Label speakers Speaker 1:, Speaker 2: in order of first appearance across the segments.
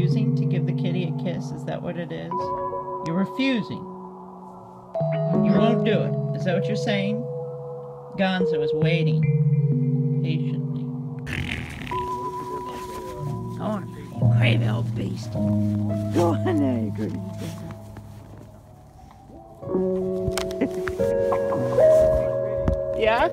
Speaker 1: refusing to give the kitty a kiss? Is that what it is? You're refusing. You won't do it. Is that what you're saying? Gonzo is waiting patiently. Oh, you crazy old beast. Go on there, you crazy beast. Yeah?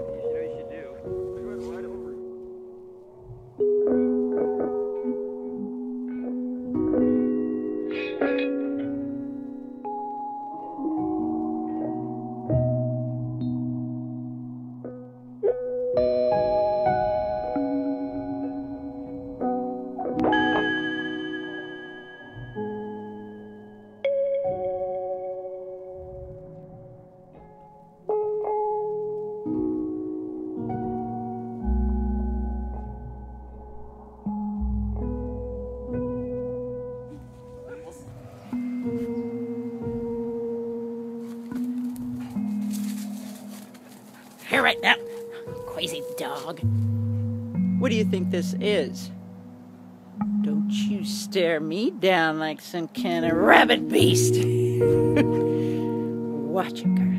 Speaker 2: Here right now, crazy dog.
Speaker 1: What do you think this is? Don't you stare me down like some kind of rabbit beast. Watch it, girl.